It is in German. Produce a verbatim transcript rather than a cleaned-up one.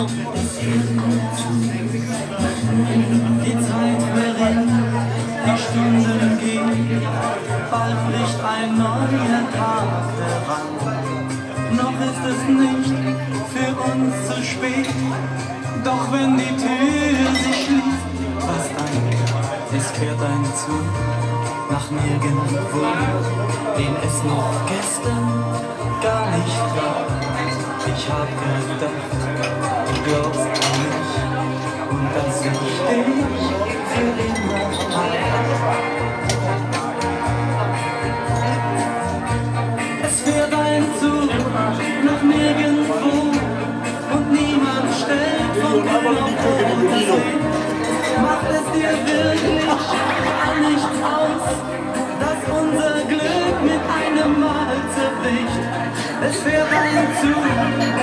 Die Zeit verrinnt, die Stunden gehen, bald bricht ein neuer Tag heran. Noch ist es nicht für uns zu spät, doch wenn die Tür sich schließt, was dann? Es fährt ein Zug nach nirgendwo, den es noch gestern gar nicht gab. Ich hab gedacht, du glaubst an mich und dass ich dich für immer hab. Es fährt ein Zug nach nirgendwo und niemand stellt von Grün auf Rot. Macht es dir wirklich gar nichts aus, dass unser Glück mit einem Mal zerbricht? Es fährt ein Zug